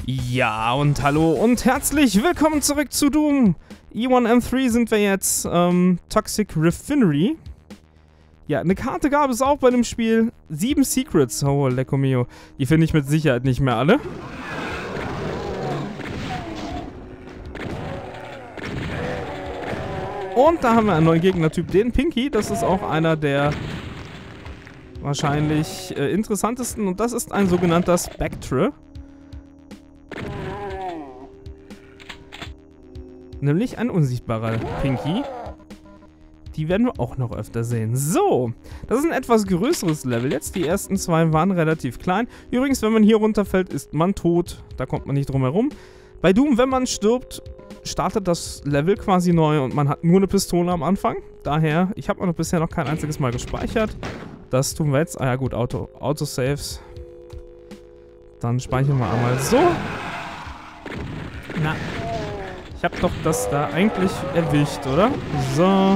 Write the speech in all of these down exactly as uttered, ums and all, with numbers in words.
Ja, und hallo und herzlich willkommen zurück zu Doom. E eins M drei sind wir jetzt, ähm, Toxic Refinery. Ja, eine Karte gab es auch bei dem Spiel. Sieben Secrets, oh, lecco mio. Die finde ich mit Sicherheit nicht mehr alle. Und da haben wir einen neuen Gegnertyp, den Pinky. Das ist auch einer der wahrscheinlich äh, interessantesten. Und das ist ein sogenannter Spectre. Nämlich ein unsichtbarer Pinky. Die werden wir auch noch öfter sehen. So, das ist ein etwas größeres Level jetzt. Die ersten zwei waren relativ klein. Übrigens, wenn man hier runterfällt, ist man tot. Da kommt man nicht drum herum. Bei Doom, wenn man stirbt, startet das Level quasi neu und man hat nur eine Pistole am Anfang. Daher, ich habe noch bisher noch kein einziges Mal gespeichert. Das tun wir jetzt. Ah ja gut, Auto, Autosaves. Dann speichern wir einmal so. Na, ich habe doch das da eigentlich erwischt, oder? So.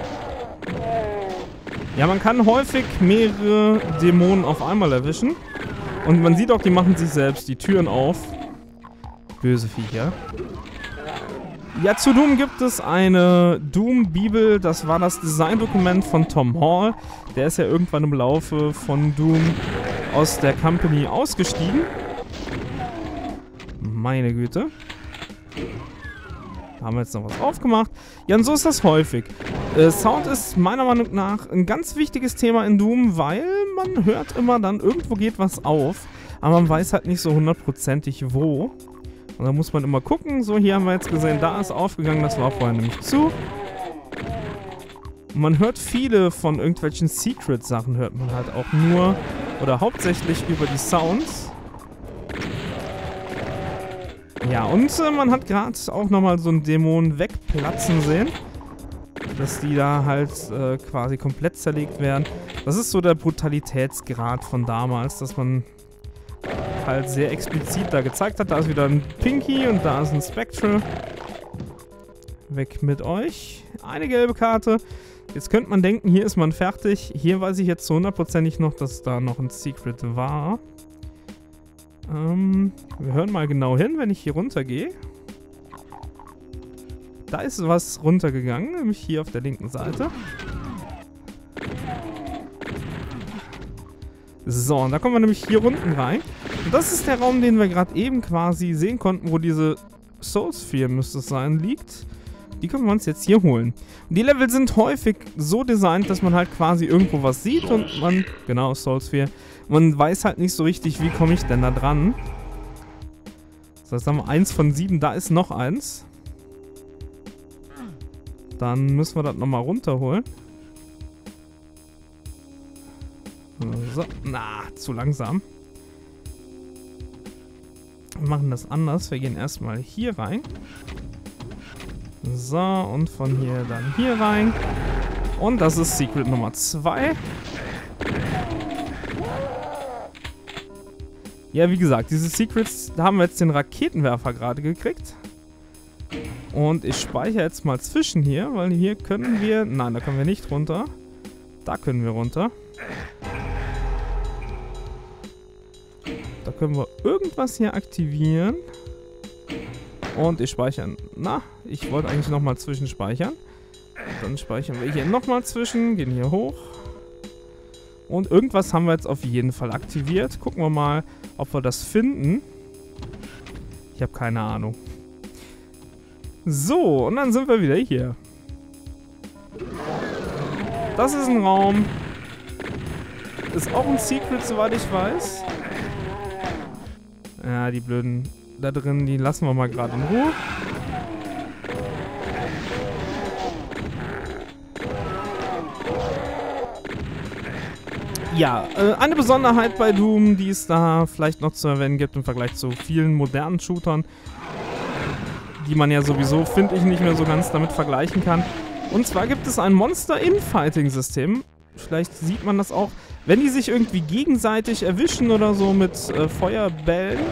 Ja, man kann häufig mehrere Dämonen auf einmal erwischen. Und man sieht auch, die machen sich selbst die Türen auf. Böse Viecher. Ja, zu Doom gibt es eine Doom-Bibel. Das war das Designdokument von Tom Hall. Der ist ja irgendwann im Laufe von Doom aus der Company ausgestiegen. Meine Güte. Da haben wir jetzt noch was aufgemacht. Ja, und so ist das häufig. Äh, Sound ist meiner Meinung nach ein ganz wichtiges Thema in Doom, weil man hört immer dann, irgendwo geht was auf, aber man weiß halt nicht so hundertprozentig wo. Und da muss man immer gucken. So, hier haben wir jetzt gesehen, da ist aufgegangen, das war vorher nämlich zu. Und man hört viele von irgendwelchen Secret-Sachen, hört man halt auch nur oder hauptsächlich über die Sounds. Ja, und äh, man hat gerade auch nochmal so einen Dämon wegplatzen sehen. Dass die da halt äh, quasi komplett zerlegt werden. Das ist so der Brutalitätsgrad von damals, dass man halt sehr explizit da gezeigt hat. Da ist wieder ein Pinky und da ist ein Spectre. Weg mit euch. Eine gelbe Karte. Jetzt könnte man denken, hier ist man fertig. Hier weiß ich jetzt zu hundertprozentig noch, dass da noch ein Secret war. Ähm, wir hören mal genau hin, wenn ich hier runter gehe. Da ist was runtergegangen, nämlich hier auf der linken Seite. So, und da kommen wir nämlich hier unten rein. Und das ist der Raum, den wir gerade eben quasi sehen konnten, wo diese Soul Sphere, müsste es sein, liegt. Die können wir uns jetzt hier holen. Und die Level sind häufig so designt, dass man halt quasi irgendwo was sieht und man, genau, Soul Sphere, man weiß halt nicht so richtig, wie komme ich denn da dran. Das heißt, haben wir eins von sieben, da ist noch eins. Dann müssen wir das nochmal runterholen. So, na, zu langsam. Wir machen das anders. Wir gehen erstmal hier rein. So, und von hier dann hier rein. Und das ist Secret Nummer zwei. Ja, wie gesagt, diese Secrets, da haben wir jetzt den Raketenwerfer gerade gekriegt. Und ich speichere jetzt mal zwischen hier, weil hier können wir... Nein, da können wir nicht runter. Da können wir runter. Da können wir irgendwas hier aktivieren. Und ich speichere... Na, ich wollte eigentlich nochmal zwischenspeichern. Dann speichern wir hier nochmal zwischen, gehen hier hoch. Und irgendwas haben wir jetzt auf jeden Fall aktiviert. Gucken wir mal, ob wir das finden. Ich habe keine Ahnung. So, und dann sind wir wieder hier. Das ist ein Raum. Ist auch ein Secret, soweit ich weiß. Ja, die blöden da drin, die lassen wir mal gerade in Ruhe. Ja, äh, eine Besonderheit bei Doom, die es da vielleicht noch zu erwähnen gibt im Vergleich zu vielen modernen Shootern, die man ja sowieso, finde ich, nicht mehr so ganz damit vergleichen kann. Und zwar gibt es ein Monster-Infighting-System. Vielleicht sieht man das auch, wenn die sich irgendwie gegenseitig erwischen oder so mit äh, Feuerbällen,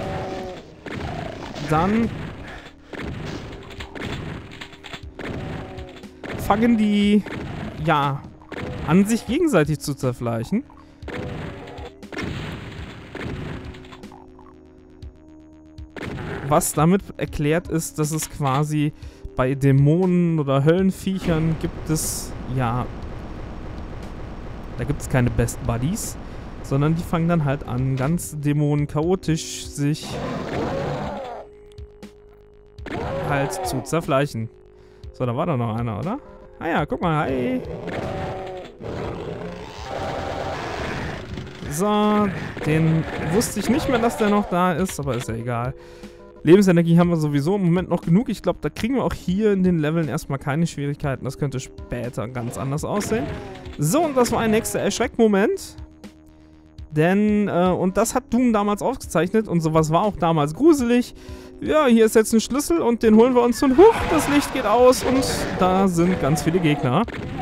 dann fangen die, ja, an sich gegenseitig zu zerfleischen. was damit erklärt ist, dass es quasi bei Dämonen oder Höllenviechern gibt es, ja, da gibt es keine Best Buddies, sondern die fangen dann halt an, ganz dämonen-chaotisch sich halt zu zerfleischen. So, da war doch noch einer, oder? Ah ja, guck mal, hi. So, den wusste ich nicht mehr, dass der noch da ist, aber ist ja egal. Lebensenergie haben wir sowieso im Moment noch genug. Ich glaube, da kriegen wir auch hier in den Leveln erstmal keine Schwierigkeiten. Das könnte später ganz anders aussehen. So, und das war ein nächster Erschreckmoment. Denn, äh, und das hat Doom damals aufgezeichnet und sowas war auch damals gruselig. Ja, hier ist jetzt ein Schlüssel und den holen wir uns und huch, das Licht geht aus und da sind ganz viele Gegner.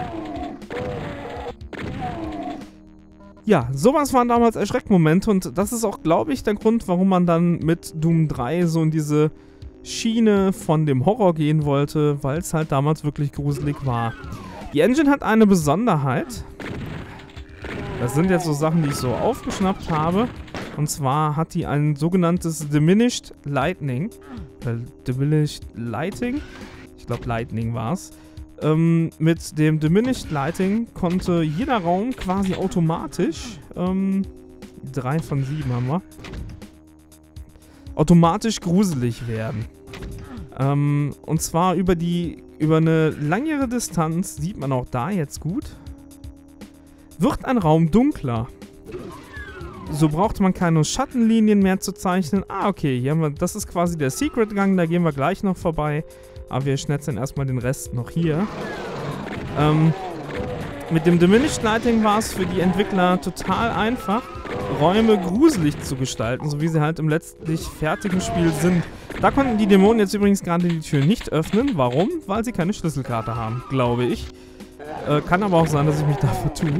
Ja, sowas waren damals Erschreckmomente und das ist auch, glaube ich, der Grund, warum man dann mit Doom drei so in diese Schiene von dem Horror gehen wollte, weil es halt damals wirklich gruselig war. Die Engine hat eine Besonderheit. Das sind jetzt so Sachen, die ich so aufgeschnappt habe. Und zwar hat die ein sogenanntes Diminished Lightning. Äh, Diminished Lighting? Ich glaube, Lightning war es. Ähm, mit dem Diminished Lighting konnte jeder Raum quasi automatisch, ähm, drei von sieben haben wir, automatisch gruselig werden. Ähm, und zwar über die, über eine längere Distanz, sieht man auch da jetzt gut, wird ein Raum dunkler. So braucht man keine Schattenlinien mehr zu zeichnen. Ah, okay, hier haben wir, das ist quasi der Secret-Gang, da gehen wir gleich noch vorbei. Aber wir schnetzeln erstmal den Rest noch hier. Ähm, mit dem Diminished Lighting war es für die Entwickler total einfach, Räume gruselig zu gestalten, so wie sie halt im letztlich fertigen Spiel sind. Da konnten die Dämonen jetzt übrigens gerade die Tür nicht öffnen. Warum? Weil sie keine Schlüsselkarte haben, glaube ich. Äh, kann aber auch sein, dass ich mich da vertue.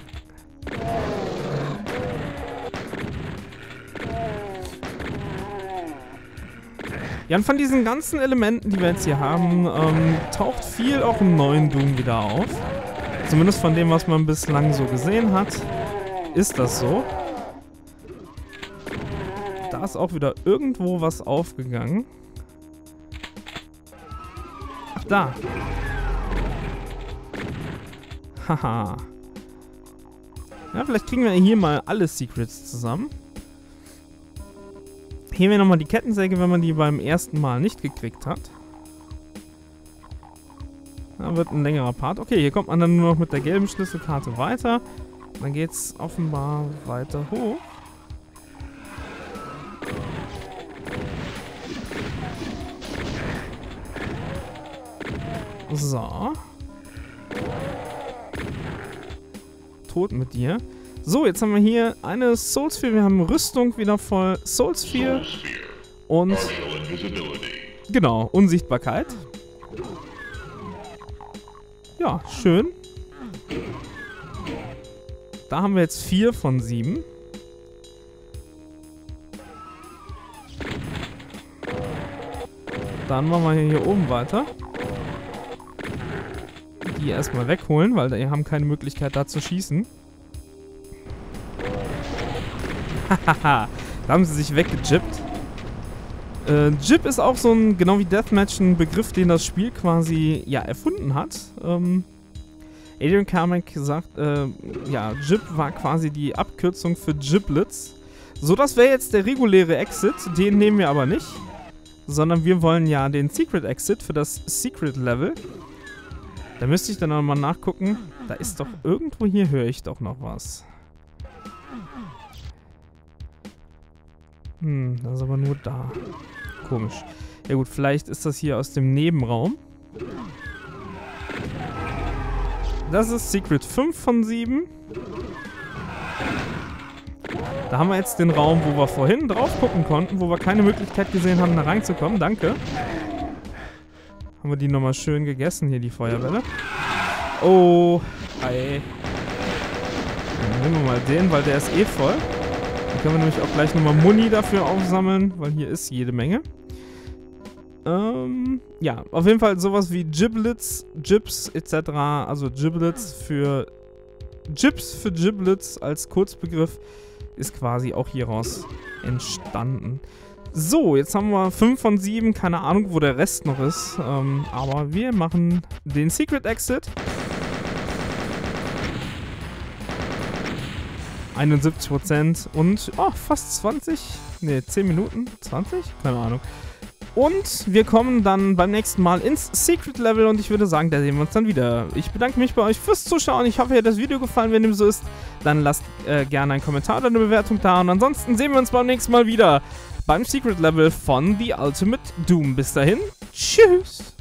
Ja, und von diesen ganzen Elementen, die wir jetzt hier haben, ähm, taucht viel auch im neuen Doom wieder auf. Zumindest von dem, was man bislang so gesehen hat, ist das so. Da ist auch wieder irgendwo was aufgegangen. Ach, da. Haha. Ja, vielleicht kriegen wir hier mal alle Secrets zusammen. Hier wir nochmal die Kettensäge, wenn man die beim ersten Mal nicht gekriegt hat. Da wird ein längerer Part. Okay, hier kommt man dann nur noch mit der gelben Schlüsselkarte weiter. Dann geht es offenbar weiter hoch. So. Tot mit dir. So, jetzt haben wir hier eine Soulsphere. Wir haben Rüstung wieder voll. Soulsphere. Und genau, Unsichtbarkeit. Ja, schön. Da haben wir jetzt vier von sieben. Dann machen wir hier oben weiter. Die erstmal wegholen, weil die haben keine Möglichkeit da zu schießen. Hahaha, da haben sie sich weggejippt. Äh, Jib ist auch so ein, genau wie Deathmatch, ein Begriff, den das Spiel quasi, ja, erfunden hat. Ähm, Adrian Carmack sagt, äh, ja, Jib war quasi die Abkürzung für Giblets. So, das wäre jetzt der reguläre Exit, den nehmen wir aber nicht. Sondern wir wollen ja den Secret Exit für das Secret Level. Da müsste ich dann nochmal nachgucken. Da ist doch irgendwo hier, höre ich doch noch was. Hm, das ist aber nur da. Komisch. Ja gut, vielleicht ist das hier aus dem Nebenraum. Das ist Secret fünf von sieben. Da haben wir jetzt den Raum, wo wir vorhin drauf gucken konnten, wo wir keine Möglichkeit gesehen haben, da reinzukommen. Danke. Haben wir die nochmal schön gegessen, hier die Feuerbälle. Oh, hi. Dann nehmen wir mal den, weil der ist eh voll. Dann können wir nämlich auch gleich nochmal Muni dafür aufsammeln, weil hier ist jede Menge. Ähm, ja, auf jeden Fall sowas wie Giblets, Gibs et cetera. Also Giblets für... Gibs für Giblets als Kurzbegriff ist quasi auch hieraus entstanden. So, jetzt haben wir fünf von sieben. Keine Ahnung, wo der Rest noch ist. Ähm, aber wir machen den Secret Exit. einundsiebzig Prozent und oh, fast zwanzig. Ne, zehn Minuten? zwanzig? Keine Ahnung. Und wir kommen dann beim nächsten Mal ins Secret Level und ich würde sagen, da sehen wir uns dann wieder. Ich bedanke mich bei euch fürs Zuschauen. Ich hoffe, euch hat das Video gefallen. Wenn dem so ist, dann lasst äh, gerne einen Kommentar oder eine Bewertung da. Und ansonsten sehen wir uns beim nächsten Mal wieder beim Secret Level von The Ultimate Doom. Bis dahin, tschüss!